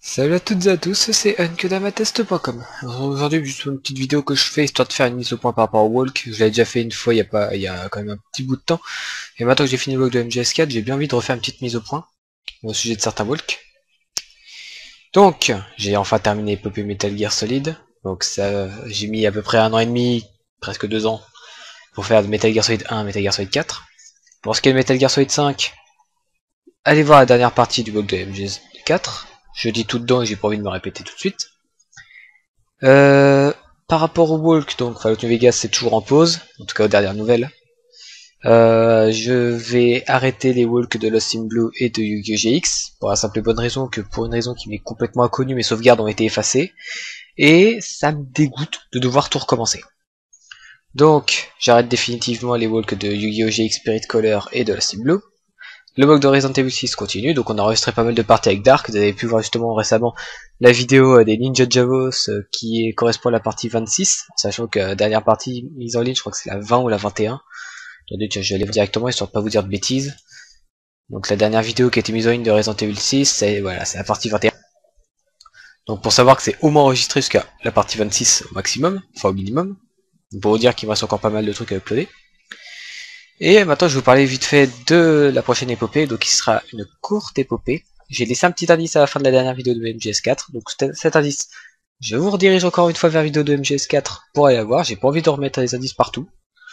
Salut à toutes et à tous, c'est unkedamatest.com. Aujourd'hui, juste une petite vidéo que je fais histoire de faire une mise au point par rapport au walk. Je l'avais déjà fait une fois il y a quand même un petit bout de temps. Et maintenant que j'ai fini le walk de MGS4, j'ai bien envie de refaire une petite mise au point au sujet de certains walks. Donc, j'ai enfin terminé Epopée Metal Gear Solid. Donc ça, j'ai mis à peu près 1 an et demi, presque 2 ans, pour faire de Metal Gear Solid 1 et Metal Gear Solid 4. Pour ce qui est de Metal Gear Solid 5, allez voir la dernière partie du walk de MGS4. Je dis tout dedans et j'ai pas envie de me répéter tout de suite. Par rapport au walk, donc Fallout New Vegas c'est toujours en pause, en tout cas aux dernières nouvelles. Je vais arrêter les walks de Lost in Blue et de Yu-Gi-Oh! GX, pour la simple et bonne raison que pour une raison qui m'est complètement inconnue, mes sauvegardes ont été effacées, et ça me dégoûte de devoir tout recommencer. Donc, j'arrête définitivement les walks de Yu-Gi-Oh! GX Spirit Color et de Lost in Blue. Le walk de Resident Evil 6 continue, donc on a enregistré pas mal de parties avec Dark, vous avez pu voir justement récemment la vidéo des Ninja Javos qui correspond à la partie 26, sachant que la dernière partie mise en ligne, je crois que c'est la 20 ou la 21. Attendez, tiens, je vais aller directement histoire de pas vous dire de bêtises. Donc la dernière vidéo qui a été mise en ligne de Resident Evil 6, c'est voilà, c'est la partie 21. Donc pour savoir que c'est au moins enregistré jusqu'à la partie 26 au maximum, enfin au minimum, pour vous dire qu'il me reste encore pas mal de trucs à uploader. Et maintenant je vais vous parler vite fait de la prochaine épopée, donc il sera une courte épopée. J'ai laissé un petit indice à la fin de la dernière vidéo de MGS4, donc cet indice, je vous redirige encore une fois vers la vidéo de MGS4 pour aller la voir, j'ai pas envie de remettre les indices partout.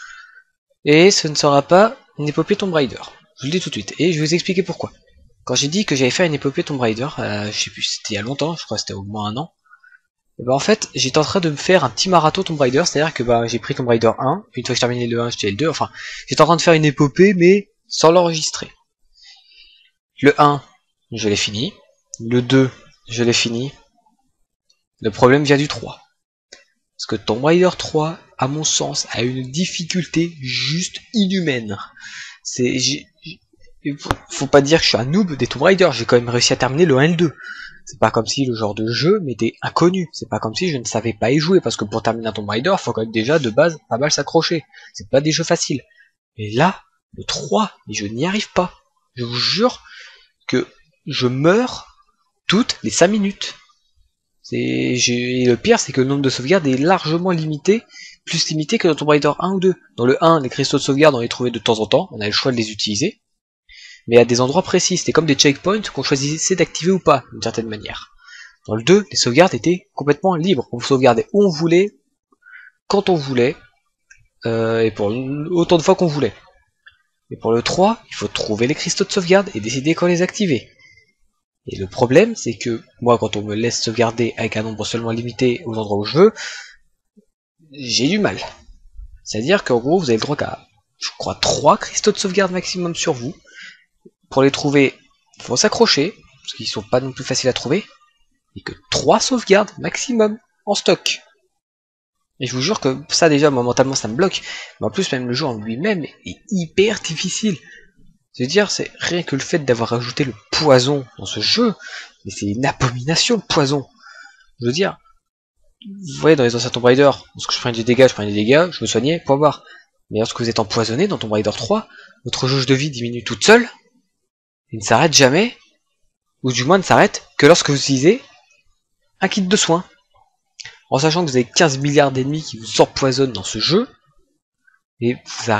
Et ce ne sera pas une épopée Tomb Raider, je vous le dis tout de suite, et je vais vous expliquer pourquoi. Quand j'ai dit que j'allais faire une épopée Tomb Raider, je sais plus, c'était il y a longtemps, je crois que c'était au moins 1 an, et ben en fait, j'étais en train de me faire un petit marathon Tomb Raider, c'est-à-dire que j'ai pris Tomb Raider 1, puis une fois que j'ai terminé le 1, j'ai le 2, enfin, j'étais en train de faire une épopée, mais sans l'enregistrer. Le 1, je l'ai fini, le 2, je l'ai fini, le problème vient du 3. Parce que Tomb Raider 3, à mon sens, a une difficulté juste inhumaine. C'est, faut pas dire que je suis un noob des Tomb Raider, j'ai quand même réussi à terminer le 1 et le 2. C'est pas comme si le genre de jeu m'était inconnu, c'est pas comme si je ne savais pas y jouer, parce que pour terminer un Tomb Raider, faut quand même déjà de base pas mal s'accrocher. C'est pas des jeux faciles. Et là, le 3, je n'y arrive pas. Je vous jure que je meurs toutes les 5 minutes. Et le pire, c'est que le nombre de sauvegardes est largement limité, plus limité que dans Tomb Raider 1 ou 2. Dans le 1, les cristaux de sauvegarde, on les trouvait de temps en temps, on avait le choix de les utiliser, mais à des endroits précis, c'était comme des checkpoints qu'on choisissait d'activer ou pas, d'une certaine manière. Dans le 2, les sauvegardes étaient complètement libres, on sauvegardait où on voulait, quand on voulait, et pour autant de fois qu'on voulait. Et pour le 3, il faut trouver les cristaux de sauvegarde et décider quand les activer. Et le problème, c'est que moi, quand on me laisse sauvegarder avec un nombre seulement limité aux endroits où je veux, j'ai du mal. C'est-à-dire qu'en gros, vous avez le droit qu'à, je crois, 3 cristaux de sauvegarde maximum sur vous. Pour les trouver, il faut s'accrocher, parce qu'ils sont pas non plus faciles à trouver, et que 3 sauvegardes maximum en stock. Et je vous jure que ça déjà, moi, mentalement, ça me bloque. Mais en plus, même le jeu en lui-même est hyper difficile. C'est-à-dire, c'est rien que le fait d'avoir ajouté le poison dans ce jeu, mais c'est une abomination le poison. Je veux dire, vous voyez dans les anciens Tomb Raider, lorsque je prenais des dégâts, je me soignais, point barre. Mais lorsque vous êtes empoisonné dans Tomb Raider 3, votre jauge de vie diminue toute seule, et ne s'arrête jamais, ou du moins ne s'arrête que lorsque vous utilisez un kit de soins. En sachant que vous avez 15 milliards d'ennemis qui vous empoisonnent dans ce jeu, et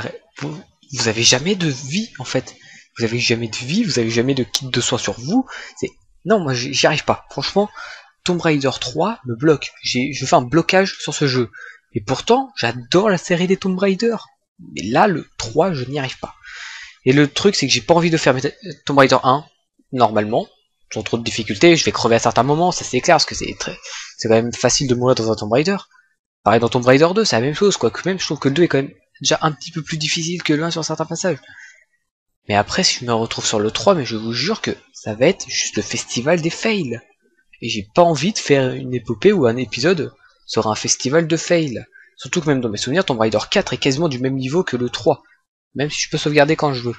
vous avez jamais de vie en fait. Vous avez jamais de vie, vous avez jamais de kit de soins sur vous. Non, moi j'y arrive pas. Franchement, Tomb Raider 3 me bloque. Je fais un blocage sur ce jeu. Et pourtant, j'adore la série des Tomb Raider. Mais là, le 3, je n'y arrive pas. Et le truc, c'est que j'ai pas envie de faire Tomb Raider 1, normalement, sans trop de difficultés. Je vais crever à certains moments, ça c'est clair, parce que c'est quand même facile de mourir dans un Tomb Raider. Pareil dans Tomb Raider 2, c'est la même chose, quoique même je trouve que le 2 est quand même déjà un petit peu plus difficile que le 1 sur certains passages. Mais après, si je me retrouve sur le 3, mais je vous jure que ça va être juste le festival des fails. Et j'ai pas envie de faire une épopée où un épisode sera un festival de fails. Surtout que même dans mes souvenirs, Tomb Raider 4 est quasiment du même niveau que le 3. Même si je peux sauvegarder quand je veux.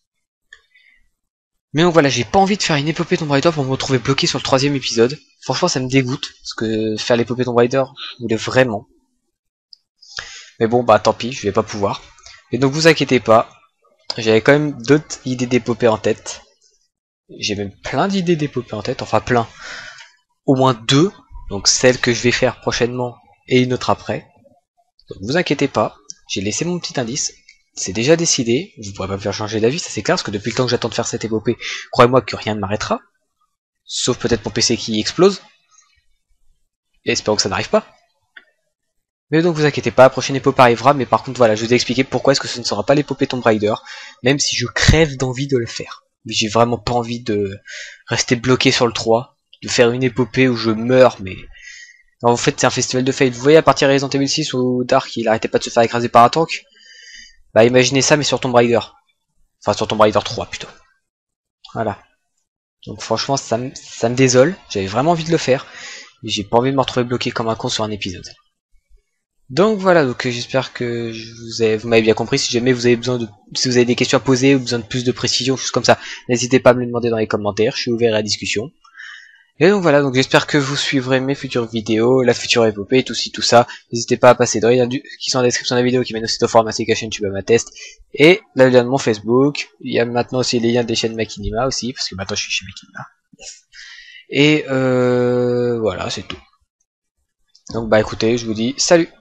Mais donc voilà, j'ai pas envie de faire une épopée Tomb Raider pour me retrouver bloqué sur le 3ème épisode. Franchement, ça me dégoûte, parce que faire l'épopée Tomb Raider, je voulais vraiment. Mais bon, bah tant pis, je vais pas pouvoir. Et donc vous inquiétez pas, j'avais quand même d'autres idées d'épopée en tête. J'ai même plein d'idées d'épopée en tête, enfin plein. au moins 2, donc celle que je vais faire prochainement et une autre après. Donc vous inquiétez pas, j'ai laissé mon petit indice, c'est déjà décidé, vous pourrez pas me faire changer d'avis, ça c'est clair, parce que depuis le temps que j'attends de faire cette épopée, croyez-moi que rien ne m'arrêtera, sauf peut-être mon PC qui explose, et espérons que ça n'arrive pas. Mais donc vous inquiétez pas, la prochaine épopée arrivera, mais par contre voilà, je vous ai expliqué pourquoi est-ce que ce ne sera pas l'épopée Tomb Raider, même si je crève d'envie de le faire. Mais j'ai vraiment pas envie de rester bloqué sur le 3, de faire une épopée où je meurs, mais... Alors, en fait c'est un festival de fail, vous voyez à partir de Resident Evil 6 où Dark il arrêtait pas de se faire écraser par un tank, bah imaginez ça mais sur Tomb Raider. Enfin sur Tomb Raider 3 plutôt. Voilà. Donc franchement ça me désole, j'avais vraiment envie de le faire, mais j'ai pas envie de me retrouver bloqué comme un con sur un épisode. Donc voilà, donc j'espère que vous m'avez bien compris. Si jamais vous avez besoin de, si vous avez des questions à poser ou besoin de plus de précision, choses comme ça, n'hésitez pas à me le demander dans les commentaires. Je suis ouvert à la discussion. Et donc voilà, donc j'espère que vous suivrez mes futures vidéos, la future épopée, tout ci, tout ça. N'hésitez pas à passer dans les liens qui sont dans la description de la vidéo qui mènent au site au forum Mastication Tube Test et le lien de mon Facebook. Il y a maintenant aussi les liens des chaînes Makinima aussi, parce que maintenant je suis chez Makinima. Yes. Et voilà, c'est tout. Donc bah écoutez, je vous dis salut.